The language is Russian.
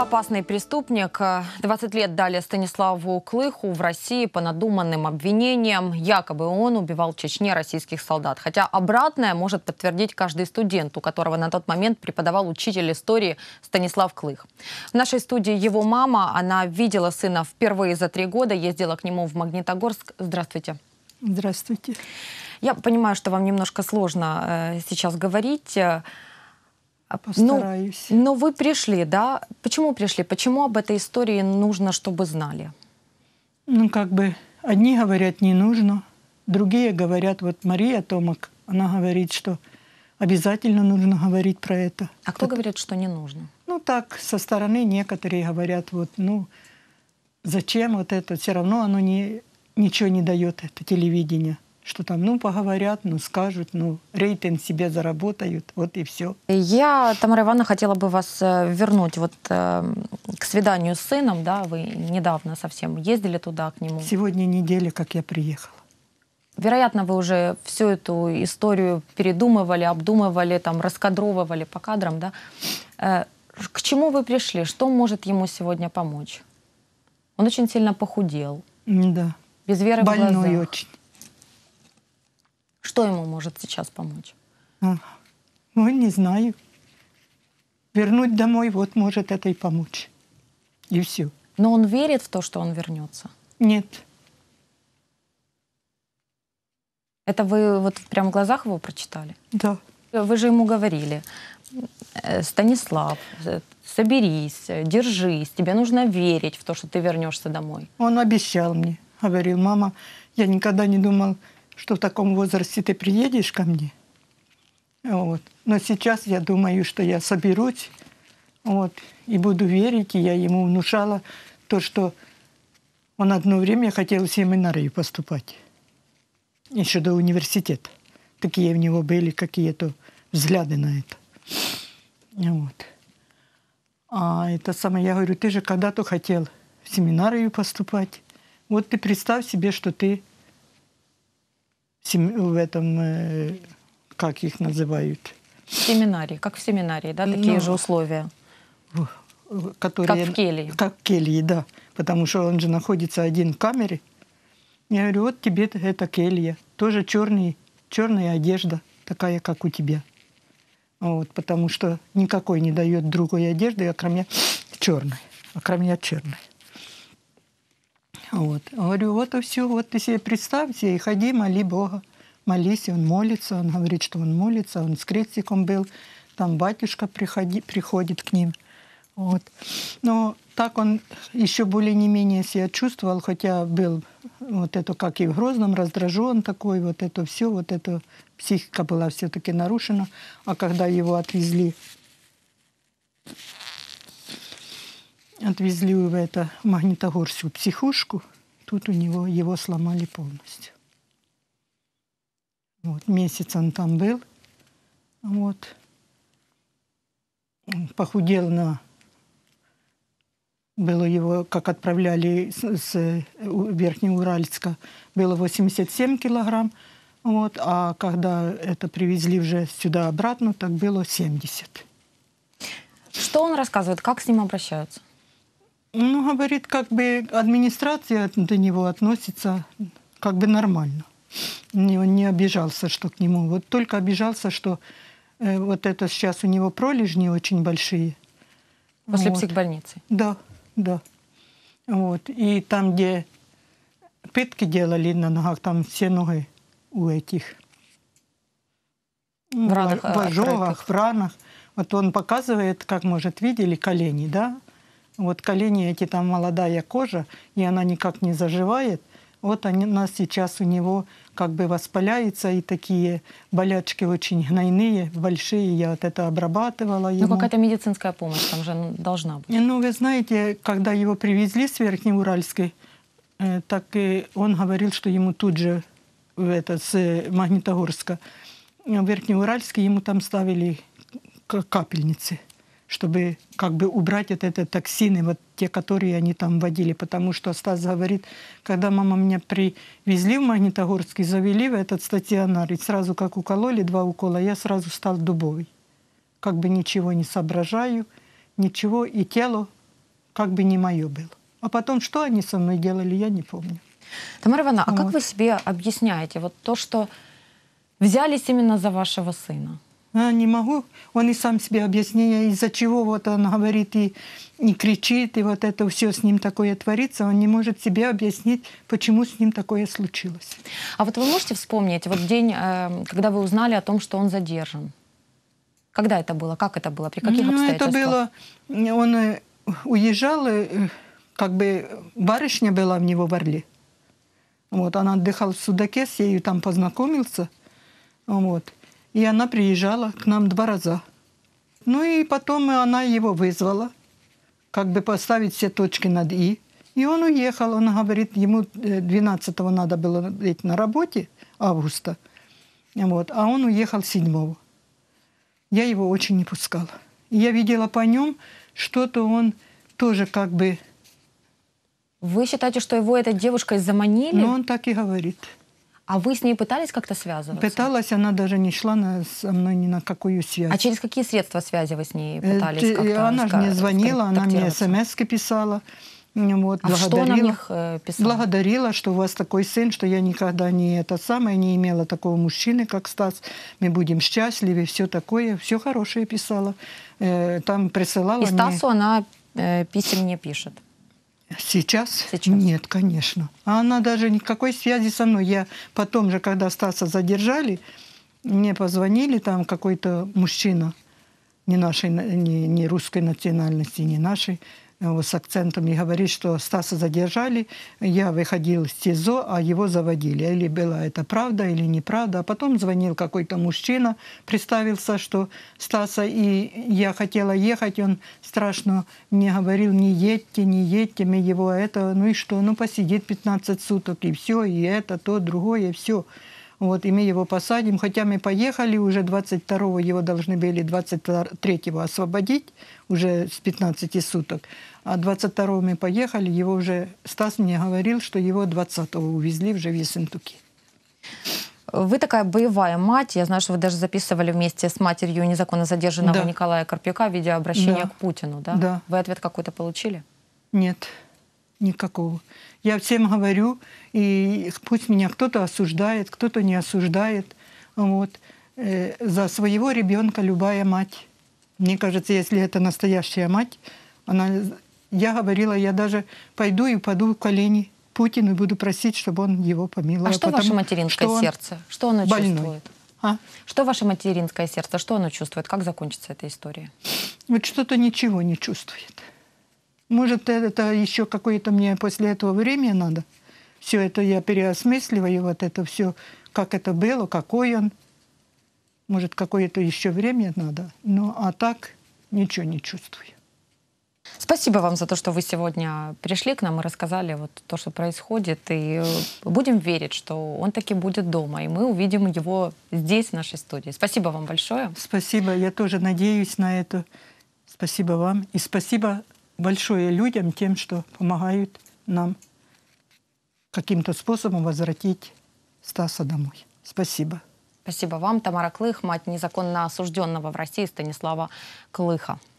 Опасный преступник. 20 лет дали Станиславу Клыху в России по надуманным обвинениям. Якобы он убивал в Чечне российских солдат. Хотя обратное может подтвердить каждый студент, у которого на тот момент преподавал учитель истории Станислав Клых. В нашей студии его мама. Она видела сына впервые за 3 года, ездила к нему в Магнитогорск. Здравствуйте. Здравствуйте. Я понимаю, что вам немножко сложно сейчас говорить. Постараюсь. Но вы пришли, да? Почему пришли? Почему об этой истории нужно, чтобы знали? Ну, как бы, одни говорят, не нужно, другие говорят, вот Мария Томак, она говорит, что обязательно нужно говорить про это. А кто говорит, что не нужно? Ну, так, со стороны некоторые говорят, вот, ну, зачем вот это? Все равно оно ничего не дает, это телевидение. Что там, ну, поговорят, ну, скажут, ну, рейтинг себе заработают, вот и все. Я, Тамара Ивановна, хотела бы вас вернуть вот к свиданию с сыном, да, вы недавно совсем ездили туда, к нему. Сегодня неделя, как я приехала. Вероятно, вы уже всю эту историю передумывали, обдумывали, там, раскадровывали по кадрам, да. К чему вы пришли? Что может ему сегодня помочь? Он очень сильно похудел. Да. Без веры в глазах. Больной очень. Что ему может сейчас помочь? Ну, не знаю. Вернуть домой, вот может это и помочь. И все. Но он верит в то, что он вернется? Нет. Это вы вот прямо в глазах его прочитали? Да. Вы же ему говорили: Станислав, соберись, держись, тебе нужно верить в то, что ты вернешься домой. Он обещал мне, говорил: мама, я никогда не думал, что в таком возрасте ты приедешь ко мне. Вот. Но сейчас я думаю, что я соберусь, вот, и буду верить. И я ему внушала то, что он одно время хотел в семинарию поступать. Еще до университета. Такие у него были какие-то взгляды на это. Вот. А это самое, я говорю, ты же когда-то хотел в семинарию поступать. Вот ты представь себе, что ты в этом, как их называют? Семинарий, как в семинарии, да, такие же условия. Которые, как в келье. Как в келье, да. Потому что он же находится один в камере. Я говорю, вот тебе это келья. Тоже черная одежда, такая, как у тебя. Вот, потому что никакой не дает другой одежды, окромя черной. Окромя черной. Вот. Говорю, вот и все, вот ты себе представь себе, и ходи, моли Бога. Молись, он молится, он говорит, что он молится, он с крестиком был, там батюшка приходит к ним. Вот. Но так он еще более не менее себя чувствовал, хотя был вот это, как и в Грозном, раздражен такой, вот это все, вот это психика была все-таки нарушена. А когда его отвезли в это Магнитогорскую психушку, тут у него его сломали полностью. Вот, месяц он там был, вот, похудел было его, как отправляли с Верхнеуральска, было 87 килограмм, вот, а когда это привезли уже сюда обратно, так было 70. Что он рассказывает, как с ним обращаются? Ну, говорит, как бы администрация до него относится как бы нормально. Он не обижался, что к нему. Вот только обижался, что вот это сейчас у него пролежни очень большие. После вот. психбольницы? Да, да. Вот. И там, где пытки делали на ногах, там все ноги у этих. В ранах, в ожогах, в ранах. Вот он показывает, как, может, видели колени, да? Вот колени эти, там молодая кожа, и она никак не заживает. Вот нас сейчас у него как бы воспаляется, и такие болячки очень гнойные, большие. Я вот это обрабатывала ему. Ну, какая-то медицинская помощь там же должна быть. Ну, вы знаете, когда его привезли с Верхнеуральской, так и он говорил, что ему тут же с Магнитогорска, в Верхнеуральске ему там ставили капельницы, чтобы как бы убрать вот эти токсины, вот те, которые они там вводили. Потому что Стас говорит, когда мама меня привезли в Магнитогорск и завели в этот стационар, и сразу как укололи 2 укола, я сразу стал дубовый. Как бы ничего не соображаю, ничего, и тело как бы не мое было. А потом, что они со мной делали, я не помню. Тамара Ивановна, а как Вот. вы себе объясняете вот то, что взялись именно за вашего сына? Не могу. Он и сам себе объяснение, из-за чего вот он говорит и кричит, и вот это все с ним такое творится. Он не может себе объяснить, почему с ним такое случилось. А вот вы можете вспомнить вот день, когда вы узнали о том, что он задержан? Когда это было? Как это было? При каких обстоятельствах? Это было... Он уезжал, как бы барышня была у него в Орле. Вот, она отдыхала в Судаке, с ею там познакомился. Вот. И она приезжала к нам 2 раза. Ну и потом она его вызвала, как бы поставить все точки над «и». И он уехал. Он говорит, ему 12-го надо было быть на работе, августа. Вот, а он уехал 7-го. Я его очень не пускала. И я видела по нем, что-то он тоже как бы... Вы считаете, что его этой девушкой заманили? Но он так и говорит. А вы с ней пытались как-то связываться? Пыталась, она даже не шла со мной ни на какую связь. А через какие средства связи вы с ней пытались как-то Она же мне звонила, она мне смс-ки писала. Вот, а что она в них писала? Благодарила, что у вас такой сын, что я никогда не имела такого мужчины, как Стас. Мы будем счастливы, все такое. Все хорошее писала. Там присылала И Стасу она писем не пишет? Сейчас? Нет, конечно. А она даже никакой связи со мной. Я потом же, когда Стаса задержали, мне позвонили, там какой-то мужчина, не русской национальности, не нашей, с акцентом, и говорит, что Стаса задержали, я выходил из СИЗО, а его заводили. Или была это правда, или неправда. А потом звонил какой-то мужчина, представился, что Стаса, и я хотела ехать, он страшно мне говорил, не едьте, мы его это, ну и что, ну посидит 15 суток, и все, и это, то, другое, и все. Вот, и мы его посадим, хотя мы поехали, уже 22-го его должны были 23-го освободить, уже с 15 суток. А 22-го мы поехали, его уже, Стас мне говорил, что его 20-го увезли уже в Ессентуки. Вы такая боевая мать. Я знаю, что вы даже записывали вместе с матерью незаконно задержанного Николая Карпюка видеообращение к Путину, да? Да. Вы ответ какой-то получили? Нет, никакого. Я всем говорю, и пусть меня кто-то осуждает, кто-то не осуждает. Вот. За своего ребенка любая мать. Мне кажется, если это настоящая мать, я говорила, я даже пойду и упаду в колени Путину и буду просить, чтобы он его помиловал. А что ваше материнское сердце? Что оно чувствует? Что ваше материнское сердце? Что оно чувствует? Как закончится эта история? Вот что-то ничего не чувствует. Может, это еще какое-то мне после этого время надо. Все это я переосмысливаю, вот это все, как это было, какой он. Может, какое-то еще время надо. Ну, а так ничего не чувствую. Спасибо вам за то, что вы сегодня пришли к нам и рассказали вот то, что происходит. И будем верить, что он таки будет дома, и мы увидим его здесь, в нашей студии. Спасибо вам большое. Спасибо. Я тоже надеюсь на это. Спасибо вам. И спасибо большое людям, тем, что помогают нам каким-то способом возвратить Стаса домой. Спасибо. Спасибо вам. Тамара Клых, мать незаконно осужденного в России Станислава Клыха.